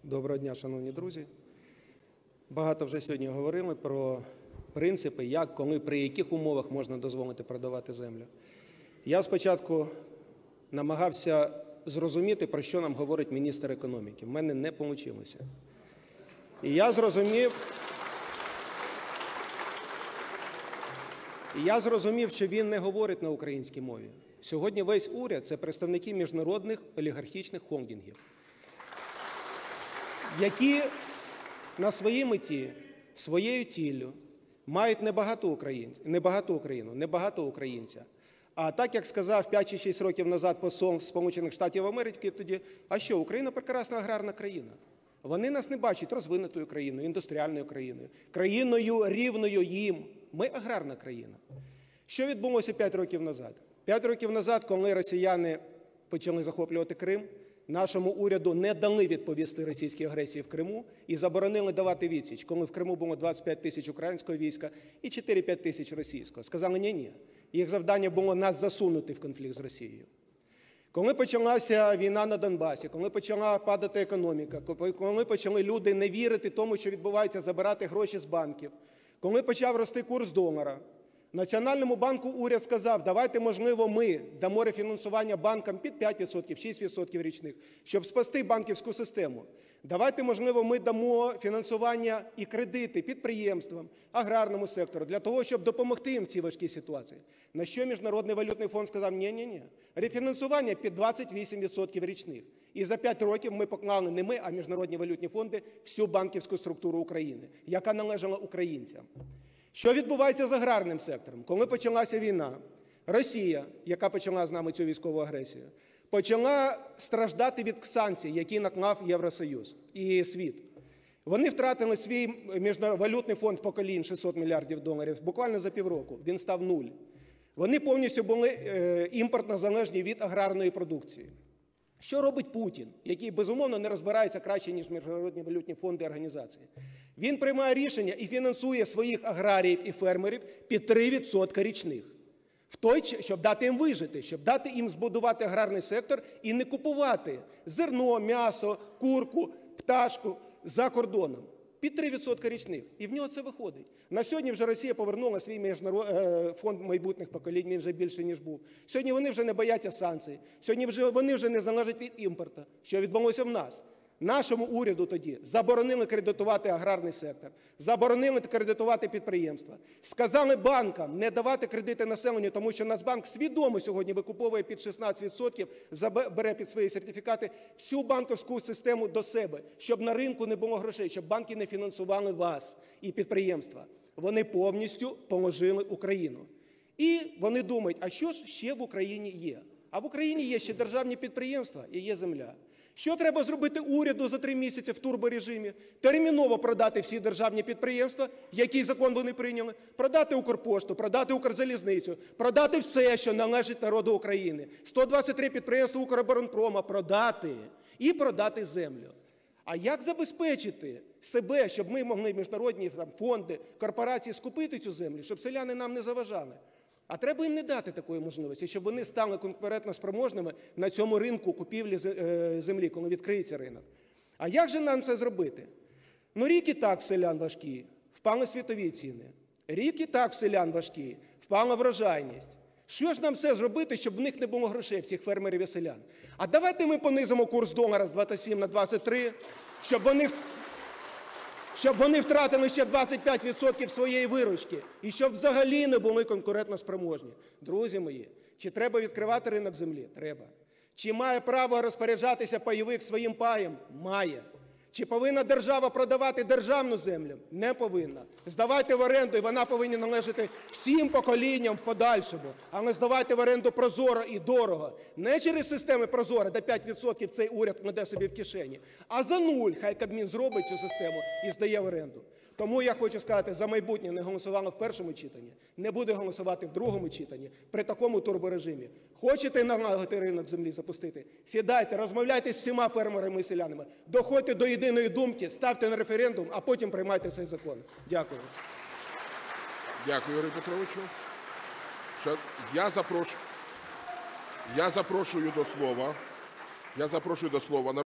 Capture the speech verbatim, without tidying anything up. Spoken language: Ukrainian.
Доброго дня, шановні друзі. Багато вже сьогодні говорили про принципи, як, коли, при яких умовах можна дозволити продавати землю. Я спочатку намагався зрозуміти, про що нам говорить міністр економіки. В мене не вийшло. І я зрозумів, і я зрозумів, що він не говорить на українській мові. Сьогодні весь уряд – це представники міжнародних олігархічних холдингів, які на своїй меті, своєю ціллю мають не багату українців, не багату Україну, не багатого українця. А так, як сказав п'ять чи шість років назад посол Сполучених Штатів Америки, тоді, а що, Україна – прекрасна аграрна країна. Вони нас не бачать розвинутою країною, індустріальною країною, країною рівною їм. Ми – аграрна країна. Що відбулося п'ять років назад? П'ять років назад, коли росіяни почали захоплювати Крим, нашому уряду не дали відповісти російській агресії в Криму і заборонили давати відсіч, коли в Криму було двадцять п'ять тисяч українського війська і чотири-п'ять тисяч російського. Сказали, ні-ні, їх завдання було нас засунути в конфлікт з Росією. Коли почалася війна на Донбасі, коли почала падати економіка, коли почали люди не вірити тому, що відбувається, забирати гроші з банків, коли почав рости курс долара, Національному банку уряд сказав, давайте, можливо, ми дамо рефінансування банкам під п'ять відсотків, шість відсотків річних, щоб спасти банківську систему. Давайте, можливо, ми дамо фінансування і кредити підприємствам, аграрному сектору, для того, щоб допомогти їм в цій важкій ситуації. На що Міжнародний валютний фонд сказав, ні-ні-ні, рефінансування під двадцять вісім відсотків річних. І за п'ять років ми поклали не ми, а міжнародні валютні фонди всю банківську структуру України, яка належала українцям. Що відбувається з аграрним сектором? Коли почалася війна, Росія, яка почала з нами цю військову агресію, почала страждати від санкцій, які наклав Євросоюз і світ. Вони втратили свій міжнародний фонд поколінь шістсот мільярдів доларів буквально за півроку, він став нуль. Вони повністю були імпортно залежні від аграрної продукції. Що робить Путін, який, безумовно, не розбирається краще, ніж міжнародні валютні фонди і організації? Він приймає рішення і фінансує своїх аграріїв і фермерів під три відсотки річних. В той, щоб дати їм вижити, щоб дати їм збудувати аграрний сектор і не купувати зерно, м'ясо, курку, пташку за кордоном. Під три відсотки річних. І в нього це виходить. На сьогодні вже Росія повернула свій міжнарод... фонд майбутніх поколінь, він вже більше, ніж був. Сьогодні вони вже не бояться санкцій. Сьогодні вже... вони вже не залежать від імпорту. Що відбулося в нас? Нашому уряду тоді заборонили кредитувати аграрний сектор, заборонили кредитувати підприємства. Сказали банкам не давати кредити населенню, тому що Нацбанк свідомо сьогодні викуповує під шістнадцять відсотків, бере під свої сертифікати всю банківську систему до себе, щоб на ринку не було грошей, щоб банки не фінансували вас і підприємства. Вони повністю положили Україну. І вони думають, а що ж ще в Україні є? А в Україні є ще державні підприємства і є земля. Що треба зробити уряду за три місяці в турборежимі? Терміново продати всі державні підприємства, який закон вони прийняли, продати Укрпошту, продати Укрзалізницю, продати все, що належить народу України. сто двадцять три підприємства Укроборонпрома продати і продати землю. А як забезпечити себе, щоб ми могли міжнародні там, фонди, корпорації скупити цю землю, щоб селяни нам не заважали? А треба їм не дати такої можливості, щоб вони стали конкурентоспроможними на цьому ринку купівлі землі, коли відкриється ринок. А як же нам це зробити? Ну, рік і так в селян важкі, впали світові ціни. Рік і так в селян важкі, впала врожайність. Що ж нам все зробити, щоб в них не було грошей, всіх фермерів і селян? А давайте ми понизимо курс долара з двадцять сім на двадцять три, щоб вони... щоб вони втратили ще двадцять п'ять відсотків своєї виручки і щоб взагалі не були конкурентоспроможні. Друзі мої, чи треба відкривати ринок землі? Треба. Чи має право розпоряджатися пайовик своїм паєм? Має. Чи повинна держава продавати державну землю? Не повинна. Здавайте в оренду, і вона повинна належати всім поколінням в подальшому. Але здавайте в оренду прозоро і дорого. Не через системи прозоро, де п'ять відсотків цей уряд кладе собі в кишені, а за нуль. Хай Кабмін зробить цю систему і здає в оренду. Тому я хочу сказати, за майбутнє не голосувала в першому читанні, не буде голосувати в другому читанні при такому турборежимі. Хочете налагодити ринок землі запустити? Сідайте, розмовляйте з всіма фермерами і селянами, доходьте до єдиної думки, ставте на референдум, а потім приймайте цей закон. Дякую. Дякую, Юрію Петровичу. Я запрошую, я запрошую до слова. Я запрошую до слова